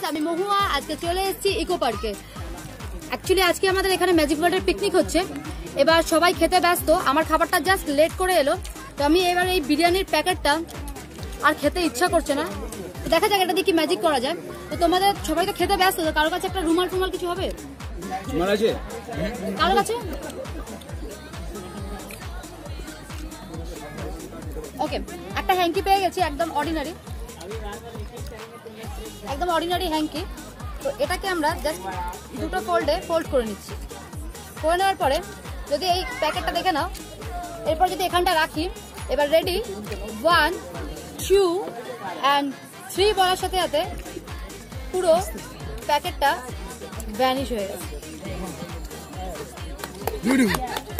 আমি মহুয়া। আজকে চলে এসেছি ইকো পার্কে। অ্যাকচুয়ালি আজকে আমাদের এখানে ম্যাজিক ওয়ার্ল্ডের পিকনিক হচ্ছে। এবার সবাই খেতে ব্যস্ত, আমার খাবারটা জাস্ট লেট করে এলো, তো আমি এবার এই বিরিয়ানির প্যাকেটটা আর খেতে ইচ্ছা করছে না। দেখা যাক এটা দিয়ে কি ম্যাজিক করা যায়। তো তোমাদের সবাই তো খেতে ব্যস্ত, তো কারো কাছে একটা রুমাল টুমাল কিছু হবে? কারো কাছে? ওকে, একটা হ্যাঙ্কি পেয়ে গেছি, একদম অর্ডিনারি হ্যাঙ্কি। তো এটাকে আমরা জাস্ট দুটো ফোল্ড করে নিচ্ছি। করে নেওয়ার পরে যদি এই প্যাকেটটা দেখে নাও, এরপর যদি এখানটা রাখি, এবার রেডি 1 2 and 3 বলার সাথে সাথে পুরো প্যাকেটটা ভ্যানিশ হয়ে গেছে।